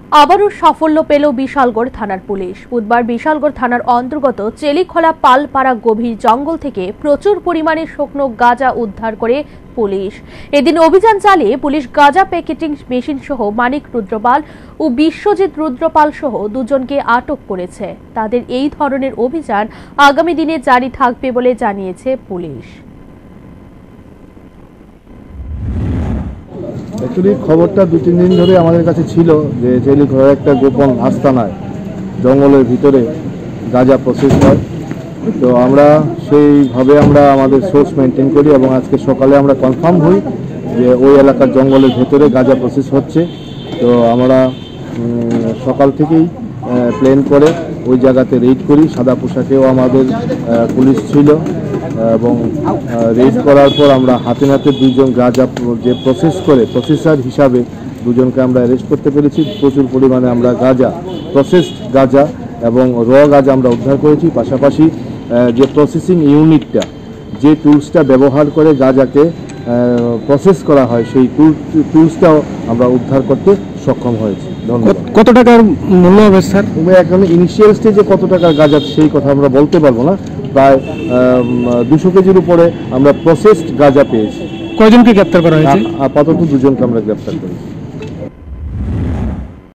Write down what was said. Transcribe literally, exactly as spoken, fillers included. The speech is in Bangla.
আবারও সাফল্য পেল বিশালগড় থানার পুলিশ। বুধবার বিশালগড় থানার অন্তর্গত চেলিখোলা পালপাড়া গভীর জঙ্গল থেকে প্রচুর পরিমাণে শুকনো গাঁজা উদ্ধার করে পুলিশ। এদিন অভিযান চালিয়ে পুলিশ গাঁজা প্যাকেটিং মেশিন সহ মানিক রুদ্রপাল ও বিশ্বজিৎ রুদ্রপাল সহ দুজনকে আটক করেছে। তাদের এই ধরনের অভিযান আগামী দিনে জারি থাকবে বলে জানিয়েছে পুলিশ। অ্যাকচুয়ালি খবরটা দু তিন দিন ধরে আমাদের কাছে ছিল যে চেলিখোলার একটা গোপন আস্তানায় জঙ্গলের ভিতরে গাঁজা প্রসেস হয়। তো আমরা সেইভাবে আমরা আমাদের সোর্স মেনটেন করি এবং আজকে সকালে আমরা কনফার্ম হই যে ওই এলাকার জঙ্গলের ভেতরে গাঁজা প্রসেস হচ্ছে। তো আমরা সকাল থেকেই প্ল্যান করে ওই জায়গাতে রেড করি। সাদা পোশাকেও আমাদের পুলিশ ছিল এবং রেড করার পর আমরা হাতে নাতে দুজন গাঁজা যে প্রসেস করে প্রসেসর হিসাবে দুজনকে আমরা অ্যারেস্ট করতে পেরেছি। প্রচুর পরিমাণে আমরা গাঁজা প্রসেসড গাঁজা এবং র গাঁজা আমরা উদ্ধার করেছি। পাশাপাশি যে প্রসেসিং ইউনিটটা যে টুলসটা ব্যবহার করে গাঁজাকে প্রসেস করা হয় সেই টুলসটাও আমরা উদ্ধার করতে সক্ষম হয়েছি। ধন্যবাদ। কত টাকার মূল্য হবে স্যার? এখন ইনিশিয়াল স্টেজে কত টাকার গাঁজা সেই কথা আমরা বলতে পারবো না। প্রায় দুশো কেজির উপরে আমরা প্রসেসড গাঁজা পেয়েছি। কয়জনকে গ্রেপ্তার করা হয়েছে? আপাতত দুজনকে আমরা গ্রেপ্তার করেছি।